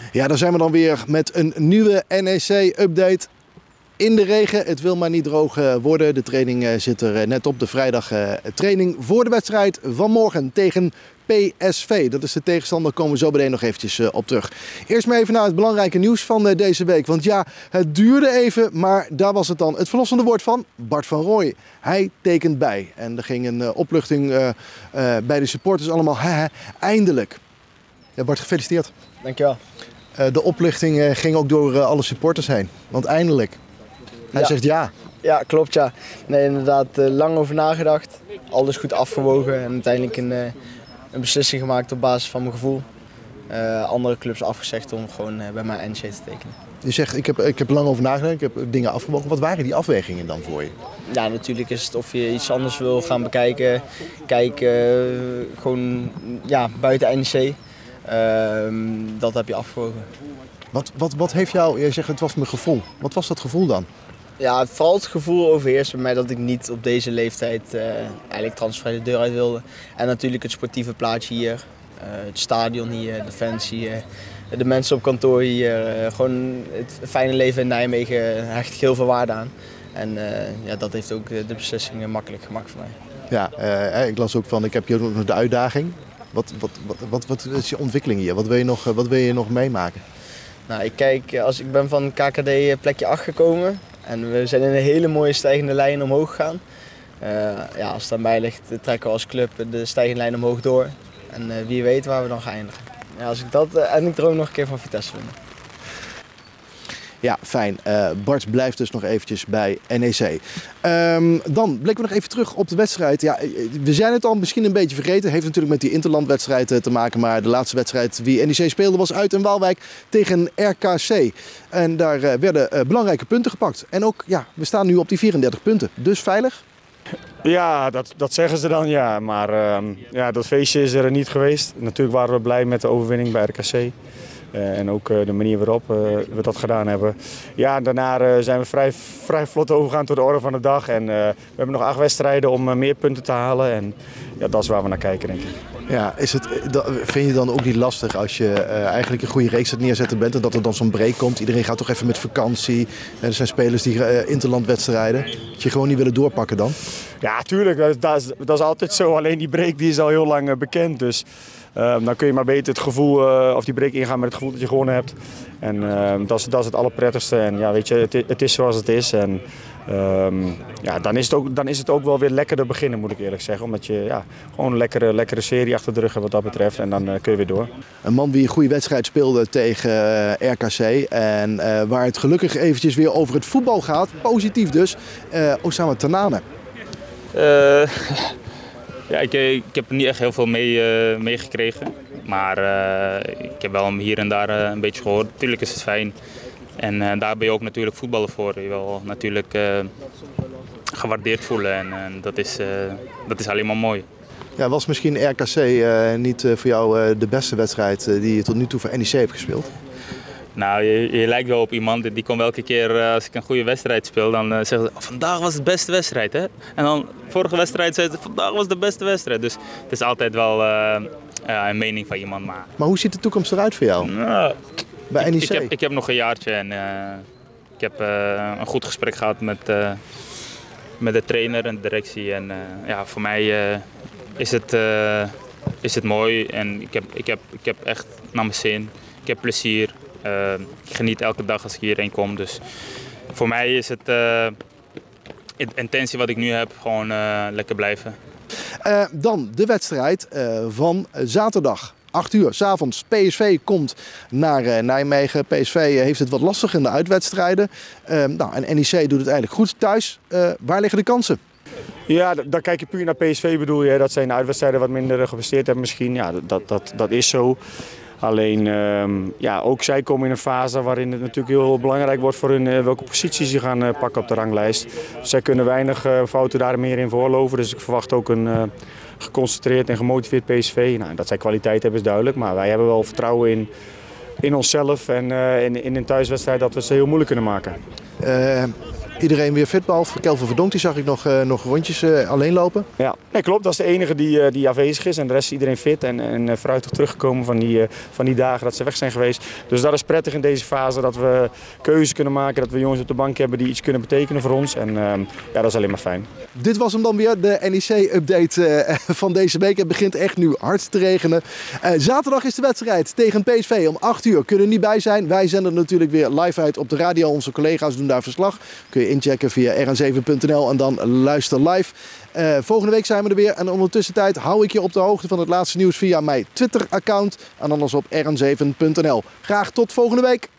Ja, daar zijn we dan weer met een nieuwe NEC-update. In de regen, het wil maar niet droog worden. De training zit er net op. De vrijdag training voor de wedstrijd van morgen tegen PSV. Dat is de tegenstander, daar komen we zo meteen nog eventjes op terug. Eerst maar even naar het belangrijke nieuws van deze week. Want ja, het duurde even, maar daar was het dan. Het verlossende woord van Bart van Rooij. Hij tekent bij. En er ging een opluchting bij de supporters allemaal. Eindelijk. Ja, Bart, gefeliciteerd. Dankjewel. De opluchting ging ook door alle supporters heen. Want eindelijk. Hij zegt ja. Ja, klopt ja. Nee, inderdaad lang over nagedacht. Alles goed afgewogen en uiteindelijk een beslissing gemaakt op basis van mijn gevoel. Andere clubs afgezegd om gewoon bij mij NEC te tekenen. Je zegt, ik heb lang over nagedacht, ik heb dingen afgewogen. Wat waren die afwegingen dan voor je? Ja, natuurlijk is het of je iets anders wil gaan bekijken. Kijken gewoon ja, buiten NEC. Dat heb je afgewogen. Wat heeft jou, jij zegt het was mijn gevoel. Wat was dat gevoel dan? Ja, vooral het gevoel overheerst bij mij dat ik niet op deze leeftijd eigenlijk transfervrij de deur uit wilde. En natuurlijk het sportieve plaatje hier, het stadion hier, de fans hier, de mensen op kantoor hier. Gewoon het fijne leven in Nijmegen hecht ik heel veel waarde aan. En ja, dat heeft ook de beslissing makkelijk gemaakt voor mij. Ja, ik las ook van, ik heb hier ook nog de uitdaging. Wat is je ontwikkeling hier? Wat wil je nog meemaken? Nou, ik ben van KKD plekje 8 gekomen. En we zijn in een hele mooie stijgende lijn omhoog gegaan. Ja, als het aan mij ligt, trekken we als club de stijgende lijn omhoog door. En wie weet waar we dan gaan eindigen. Ja, als ik dat en ik droom nog een keer van Vitesse winnen. Ja, fijn. Bart blijft dus nog eventjes bij NEC. Dan blikken we nog even terug op de wedstrijd. Ja, we zijn het al misschien een beetje vergeten. Heeft natuurlijk met die interlandwedstrijd te maken. Maar de laatste wedstrijd die NEC speelde was uit in Waalwijk tegen RKC. En daar werden belangrijke punten gepakt. En ook, ja, we staan nu op die 34 punten. Dus veilig? Ja, dat zeggen ze dan, ja. Maar ja, dat feestje is er niet geweest. Natuurlijk waren we blij met de overwinning bij RKC. En ook de manier waarop we dat gedaan hebben. Ja, daarna zijn we vrij vlot overgegaan tot de orde van de dag. En we hebben nog 8 wedstrijden om meer punten te halen. En ja, dat is waar we naar kijken, denk ik. Ja, vind je dan ook niet lastig als je eigenlijk een goede reeks aan het neerzetten bent en dat er dan zo'n break komt? Iedereen gaat toch even met vakantie. Er zijn spelers die interlandwedstrijden. Dat je gewoon niet willen doorpakken dan? Ja, tuurlijk. Dat is altijd zo. Alleen die break die is al heel lang bekend. Dus dan kun je maar beter het gevoel, of die break ingaan met het gevoel dat je gewonnen hebt. En dat is het allerprettigste. En ja, weet je, het is zoals het is. En ja, dan is het ook wel weer lekkerder beginnen, moet ik eerlijk zeggen. Omdat je ja, gewoon een lekkere serie achter de rug hebt wat dat betreft. En dan kun je weer door. Een man die een goede wedstrijd speelde tegen RKC. En waar het gelukkig eventjes weer over het voetbal gaat. Positief dus. Oussama Tanane. Ja, ik heb er niet echt heel veel meegekregen. Maar ik heb wel hem hier en daar een beetje gehoord. Natuurlijk is het fijn. En daar ben je ook natuurlijk voetballer voor. Je wil natuurlijk gewaardeerd voelen. En dat is alleen maar mooi. Ja, was misschien RKC niet voor jou de beste wedstrijd die je tot nu toe voor NEC hebt gespeeld? Nou, je lijkt wel op iemand die komt elke keer als ik een goede wedstrijd speel, dan zeggen ze, vandaag was het de beste wedstrijd, hè? En dan vorige wedstrijd zeiden ze, vandaag was de beste wedstrijd. Dus het is altijd wel een mening van iemand. Maar hoe ziet de toekomst eruit voor jou? Nou, bij NEC? Ik heb nog een jaartje en ik heb een goed gesprek gehad met de trainer en de directie. En ja, voor mij is het mooi en ik heb echt naar mijn zin. Ik heb plezier. Ik geniet elke dag als ik hierheen kom. Dus voor mij is het de intentie wat ik nu heb, gewoon lekker blijven. Dan de wedstrijd van zaterdag. 8 uur 's avonds. PSV komt naar Nijmegen. PSV heeft het wat lastig in de uitwedstrijden. En NEC doet het eigenlijk goed thuis. Waar liggen de kansen? Ja, dan kijk je puur naar PSV bedoel je. Dat zijn de uitwedstrijden wat minder gepresteerd hebben misschien. Ja, dat is zo. Alleen, ja, ook zij komen in een fase waarin het natuurlijk heel belangrijk wordt voor hun welke posities ze gaan pakken op de ranglijst. Dus zij kunnen weinig fouten daar meer in voorlopen. Dus ik verwacht ook een geconcentreerd en gemotiveerd PSV. Nou, dat zij kwaliteit hebben is duidelijk, maar wij hebben wel vertrouwen in onszelf en in een thuiswedstrijd dat we ze heel moeilijk kunnen maken. Iedereen weer fit, behalve Kelvin Verdonk, die zag ik nog rondjes alleen lopen. Ja, nee, klopt. Dat is de enige die afwezig is en de rest is iedereen fit en vooruit teruggekomen van die dagen dat ze weg zijn geweest. Dus dat is prettig in deze fase, dat we keuzes kunnen maken, dat we jongens op de bank hebben die iets kunnen betekenen voor ons. En ja, dat is alleen maar fijn. Dit was hem dan weer, de NEC-update van deze week. Het begint echt nu hard te regenen. Zaterdag is de wedstrijd tegen PSV om 8 uur. Kunnen er niet bij zijn. Wij zenden natuurlijk weer live uit op de radio. Onze collega's doen daar verslag. Kun je inchecken via rn7.nl en dan luister live. Volgende week zijn we er weer. En ondertussen tijd hou ik je op de hoogte van het laatste nieuws via mijn Twitter-account. En anders op rn7.nl. Graag tot volgende week.